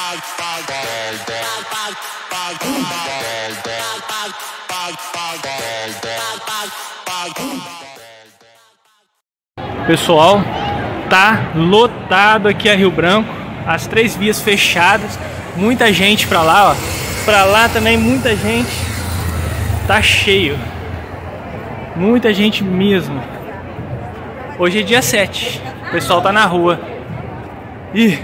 Pessoal, tá lotado aqui a Rio Branco, as 3 vias fechadas, muita gente pra lá, ó. Pra lá também muita gente, tá cheio, muita gente mesmo. Hoje é dia 7, o pessoal tá na rua. Ih!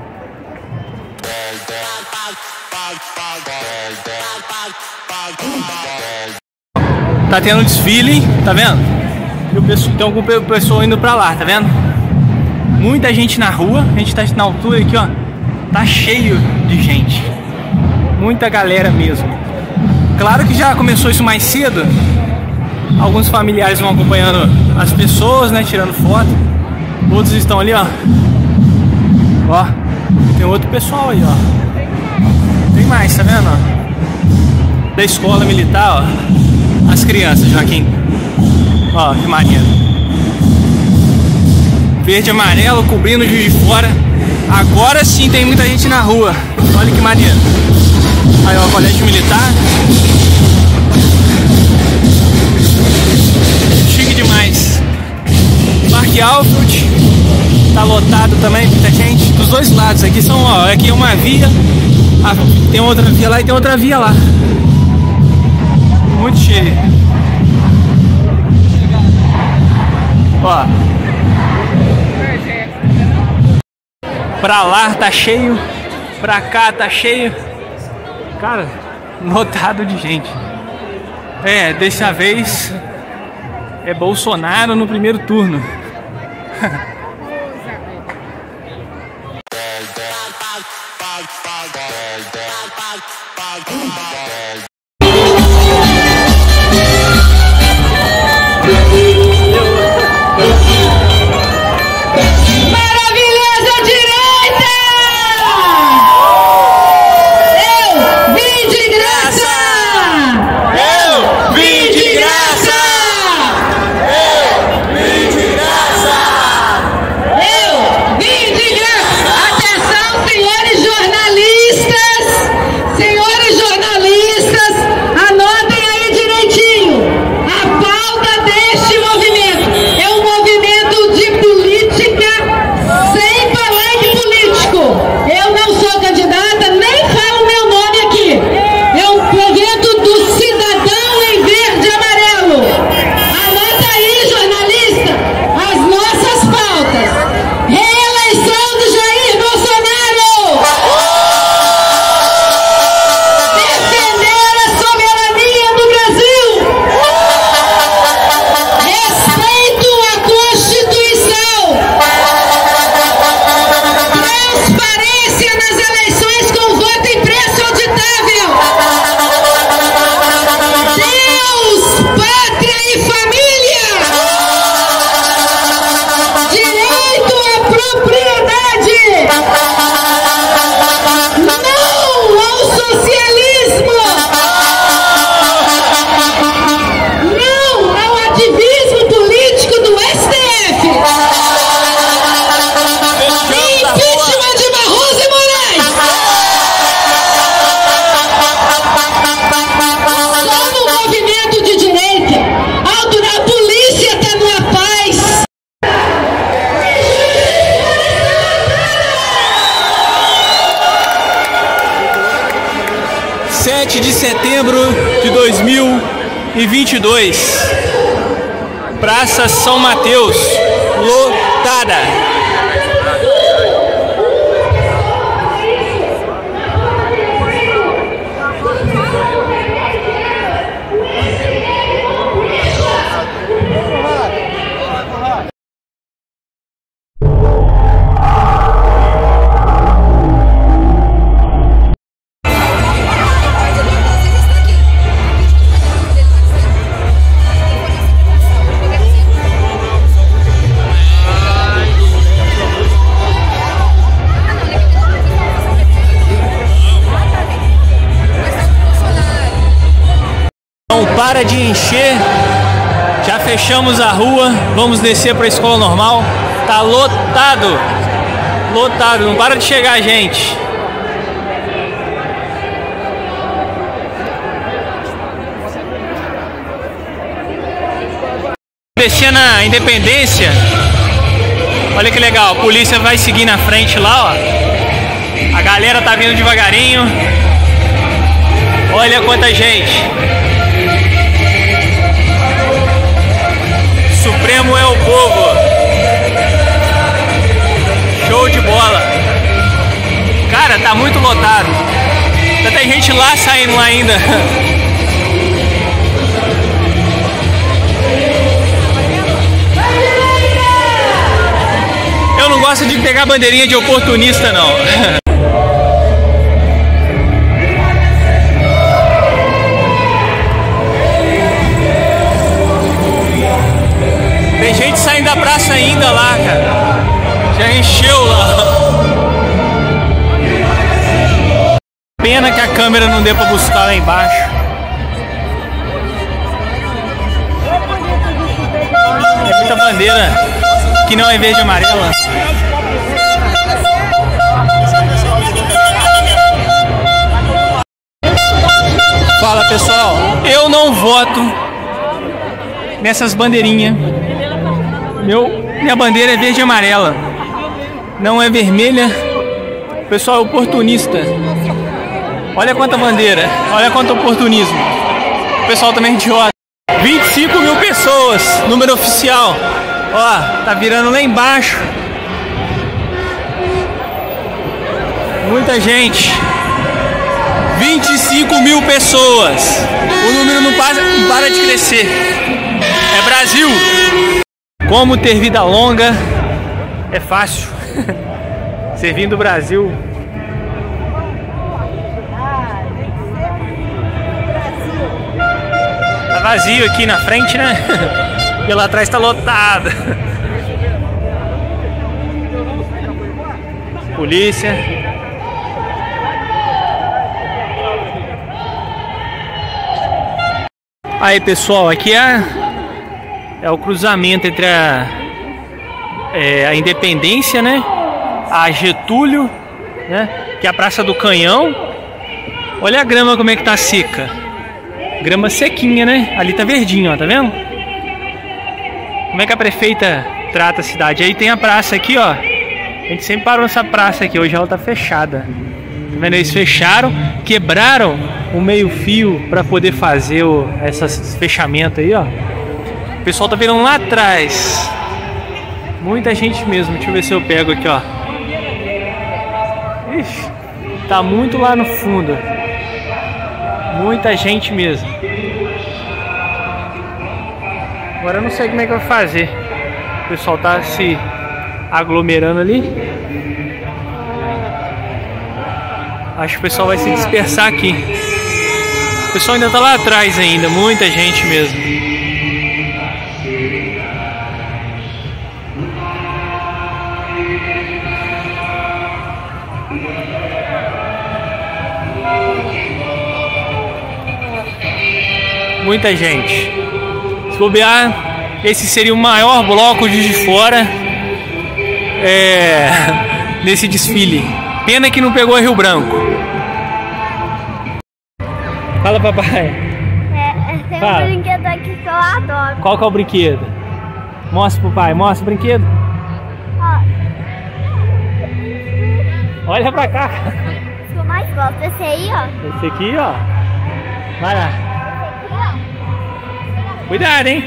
Tá tendo desfile, tá vendo? Tem algum pessoal indo pra lá, tá vendo? Muita gente na rua, a gente tá na altura aqui, ó. Tá cheio de gente. Muita galera mesmo. Claro que já começou isso mais cedo. Alguns familiares vão acompanhando as pessoas, né? Tirando foto. Outros estão ali, ó. Ó, tem outro pessoal aí, ó. Tem mais, tá vendo, ó? Da escola militar, ó. As crianças, Joaquim. Ó, que maneiro. Verde e amarelo cobrindo o Juiz de Fora. Agora sim tem muita gente na rua. Olha que maneiro. Aí, ó, colégio militar. Chique demais. Parque Alfred. Tá lotado também, muita gente. Dos dois lados aqui são, ó, aqui é uma via. Tem outra via lá e tem outra via lá. Muito cheio. Ó, pra lá tá cheio, pra cá tá cheio. Cara, lotado de gente. É, dessa vez é Bolsonaro no primeiro turno. De setembro de 2022, Praça São Mateus, lotada. Para de encher, já fechamos a rua, vamos descer para a escola normal, tá lotado, lotado, não para de chegar gente. Descendo a Independência. Olha que legal, a polícia vai seguir na frente lá, ó. A galera tá vindo devagarinho. Olha quanta gente. Supremo é o povo. Show de bola. Cara, tá muito lotado. Tem gente lá saindo lá ainda. Eu não gosto de pegar bandeirinha de oportunista, não. Tem gente saindo da praça ainda lá, cara. Já encheu lá. Pena que a câmera não deu pra buscar lá embaixo. É muita bandeira que não é verde e amarela. Fala, pessoal, eu não voto nessas bandeirinhas. Minha bandeira é verde e amarela, não é vermelha. O pessoal é oportunista. Olha quanta bandeira, olha quanto oportunismo. O pessoal também é idiota. 25 mil pessoas, número oficial. Ó, tá virando lá embaixo. Muita gente. 25 mil pessoas. O número não para de crescer. É Brasil. Como ter vida longa é fácil. Servindo o Brasil. Tá vazio aqui na frente, né? E lá atrás tá lotado. Polícia. Aí, pessoal, aqui é o cruzamento entre a Independência, né? A Getúlio, né? Que é a Praça do Canhão. Olha a grama como é que tá seca. Grama sequinha, né? Ali tá verdinho, ó, tá vendo? Como é que a prefeita trata a cidade? Aí tem a praça aqui, ó. A gente sempre parou nessa praça aqui. Hoje ela tá fechada. Tá vendo? Eles fecharam, quebraram o meio-fio para poder fazer esse fechamento aí, ó. O pessoal tá virando lá atrás. Muita gente mesmo. Deixa eu ver se eu pego aqui, ó. Ixi, tá muito lá no fundo. Muita gente mesmo. Agora eu não sei como é que vai fazer. O pessoal tá se aglomerando ali. Acho que o pessoal vai se dispersar aqui. O pessoal ainda tá lá atrás ainda. Muita gente mesmo. Muita gente. Se bobear, esse seria o maior bloco de fora nesse desfile. Pena que não pegou Rio Branco. Fala, papai. Tem um brinquedo aqui que eu adoro. Qual que é o brinquedo? Mostra pro pai, mostra o brinquedo. Ó. Olha pra cá. Esse que eu mais gosto, esse aí, ó. Esse aqui, ó. Vai lá. Cuidado, hein?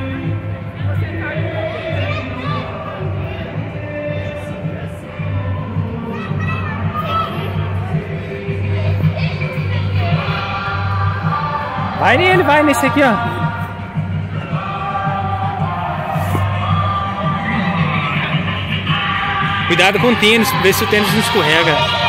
Vai nele, vai nesse aqui, ó. Cuidado com o tênis, ver se o tênis não escorrega.